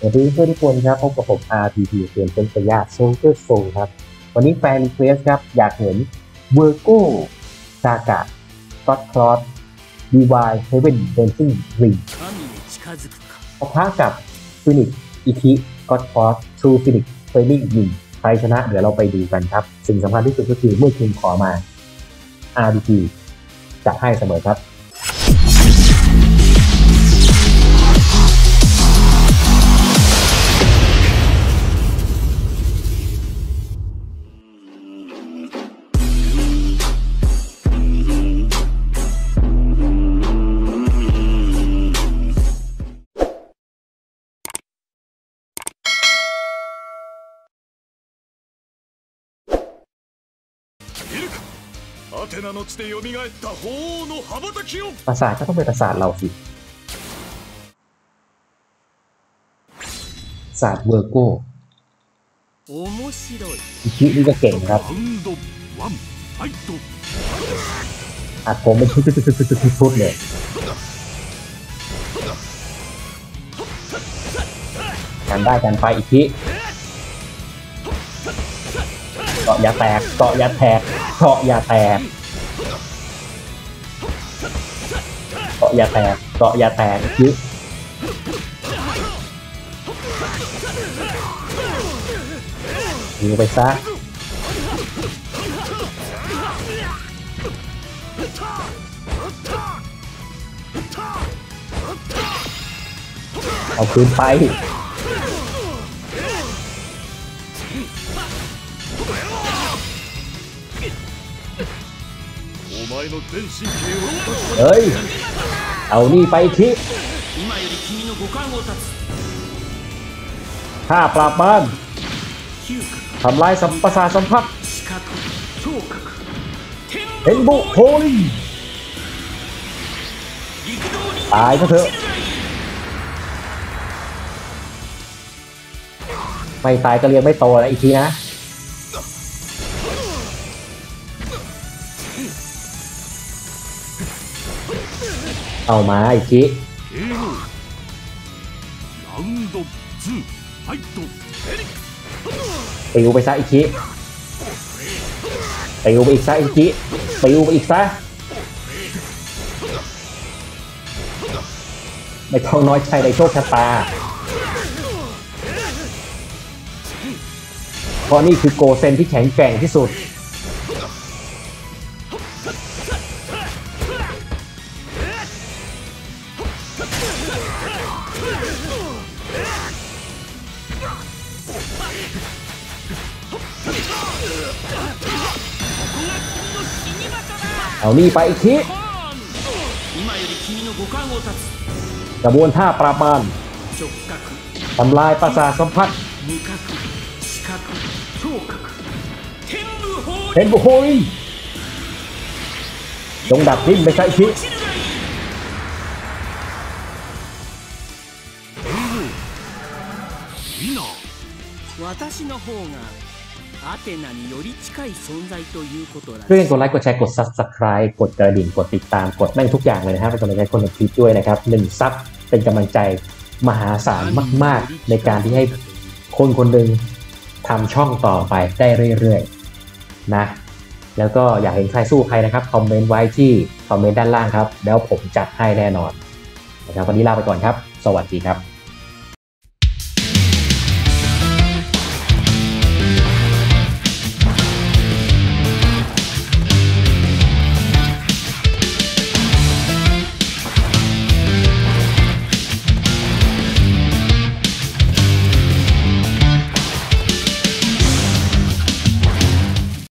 สวัสดีเพื่อนทุกคนครับพบกับผม RPP เกมเป็นสยาโซลเจอร์โซลครับวันนี้แฟนรีเควสครับอยากเห็นเวอร์โก้ซากะก็อดคลอสดีวายเฮเว่นเดนซิ่งริงปะทะกับฟินิกอิคิก็อดคลอสทรูฟินิกเฟรมิ่งริงใครชนะเดี๋ยวเราไปดูกันครับสิ่งสำคัญที่สุดก็คือเมื่อคุณขอมา RPP จะให้เสมอครับปราสาทก็ต้องเป็นปราสาทเราสิปราสาทเวอร์โก้อิคินี่ก็เก่งครับอัดผมเป็นชุดเลยกันได้กันไปอิคิเกาะยาแตกเกาะยาแตกเกาะยาแตกเกาะยาแตกเกาะยาแตกอิคิยิงไปซะเอาคืนไปเฮ้ยเอานี่ไปทีถ้าปราบบ้านทำลายประสาทสัมผัสเห็นบุโฮลิตายก็เถอะไม่ตายก็เรียกไม่โตแล้วอีกทีนะเอามาอีกทีปิวไปซะอีกทีปิวไปอีกซะอีกทีปิวไปอีกซะไม่ต้องน้อยใจในโชคชะตาเพราะนี่คือโกเซนที่แข็งแกร่งที่สุดเอานี่ไปอีกทีกระบวนท่าปราบมารทำลายประสาทสัมผัสเห็นบุโฮยจงดับทิ้งไปซะอีกทีเรื่องกดไลค์กดแชร์กด Subscribe กดกระดิ่งกดติดตามกดแม่งทุกอย่างเลยนะครับเป็นกำลังใจคนในคลิปด้วยนะครับ1 ซับเป็นกำลังใจมหาศาลมากๆในการที่ให้คนคนหนึ่งทำช่องต่อไปได้เรื่อยๆนะแล้วก็อยากเห็นใครสู้ใครนะครับคอมเมนต์ไว้ที่คอมเมนต์ด้านล่างครับแล้วผมจัดให้แน่นอนนะครับวันนี้ลาไปก่อนครับสวัสดีครับ